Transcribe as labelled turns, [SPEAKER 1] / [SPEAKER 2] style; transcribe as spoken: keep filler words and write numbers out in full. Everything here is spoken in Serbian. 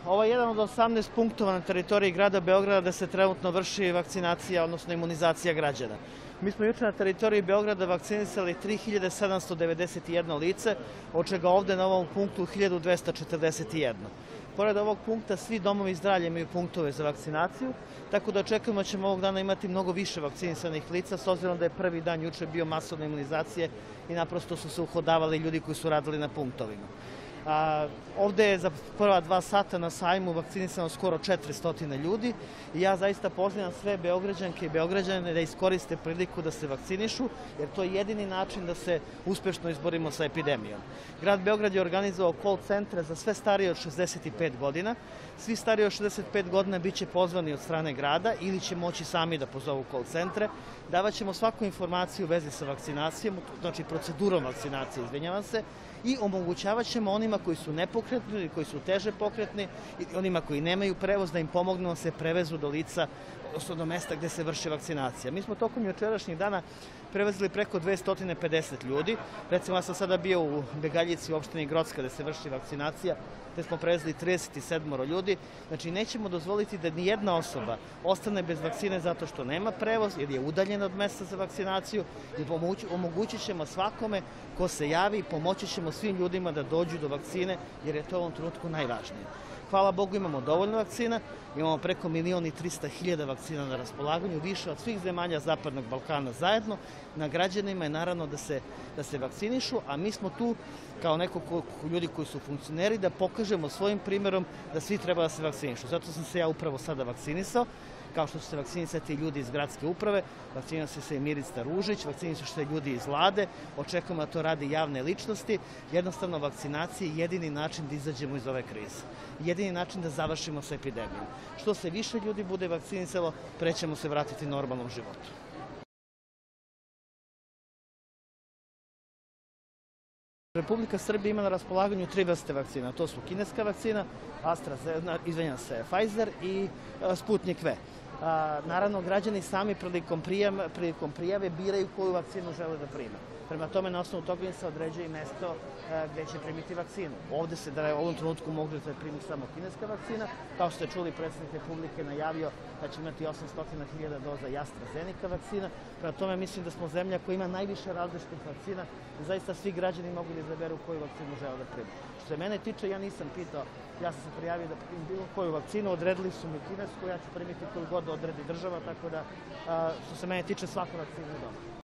[SPEAKER 1] Ovo je jedan od osamnaest punktova na teritoriji grada Beograda gde se trenutno vrši vakcinacija, odnosno imunizacija građana. Mi smo juče na teritoriji Beograda vakcinisali tri hiljade sedamsto devedeset jedno lice, od čega ovde na ovom punktu hiljadu dvesta četrdeset jedno. Pored ovog punkta, svi domovi zdravlja imaju punktove za vakcinaciju, tako da očekujemo da ćemo ovog dana imati mnogo više vakcinisanih lica, s obzirom da je prvi dan juče bio masovne imunizacije i naprosto su se uhodavali ljudi koji su radili na punktovima. A, ovde je za prva dva sata na sajmu vakcinisano skoro četiristo ljudi i ja zaista pozivam sve Beograđanke i Beograđane da iskoriste priliku da se vakcinišu, jer to je jedini način da se uspešno izborimo sa epidemijom. Grad Beograd je organizovao call centre za sve starije od šezdeset pet godina. Svi stariji od šezdeset pet godina biće pozvani od strane grada ili će moći sami da pozovu call centre. Davaćemo svaku informaciju u vezi sa vakcinacijom, znači procedurom vakcinacije, izvinjavam se, i omogućavat ćemo onima koji su nepokretni ili koji su teže pokretni i onima koji nemaju prevoz da im pomognemo da se prevezu do lica, odnosno do mesta gde se vrši vakcinacija. Mi smo tokom jučerašnjih dana prevezli preko dvesta pedeset ljudi. Recimo, ja sam sada bio u Begaljici u opštini Grocka gde se vrši vakcinacija, gde smo prevezli trideset sedam ljudi. Znači, nećemo dozvoliti da nijedna osoba ostane bez vakcine zato što nema prevoz ili je udaljena od mesta za vakcinaciju i omogućit ćemo svakome ko se javi i pomoći ćemo svim ljudima da dođu do vakcine, jer je to u ovom trenutku najvažnije. Hvala Bogu, imamo dovoljno vakcina, imamo preko milion i trista hiljada vakcina na raspolaganju, više od svih zemalja Zapadnog Balkana zajedno. Na građanima je naravno da se, da se vakcinišu, a mi smo tu kao neko ko, ljudi koji su funkcioneri da pokažemo svojim primjerom da svi treba da se vakcinišu. Zato sam se ja upravo sada vakcinisao, kao što će se vakcinisati ljudi iz gradske uprave, vakcinisao se i Milica Ružić, vakcinisao se ljudi iz vlade, očekujemo da to radi javne ličnosti. Jednostavno, vakcinacija je jedini način da izađemo iz ove krize. Jedini način da završimo sa epidemijom. Što se više ljudi bude vakcinisalo, pre ćemo se vratiti normalnom životu. Republika Srbija ima na raspolaganju tri vrste vakcina. To su kineska vakcina, AstraZeneca, izvinjam se, Pfizer i Sputnik V. Naravno, građani sami prilikom prijave biraju koju vakcinu žele da prime. Prema tome, na osnovu toga im se određuje i mesto gde će primiti vakcinu. Ovde se da je u ovom trenutku može da primi samo kineska vakcina. Kao što ste čuli, predsjednik Republike najavio da će imati osamsto hiljada doza i AstraZeneca vakcina. Prema tome, mislim da smo zemlja koja ima najviše različitih vakcina i zaista svi građani mogu da izaberu koju vakcinu žele da prime. Što se mene tiče, ja nisam pitao, ja sam se prijavio da primim bilo koju vakcinu, odredili su mi kinesku, ja ću primiti koju god odredi država, tako da, što se mene tiče, svaka vakcina je dobra.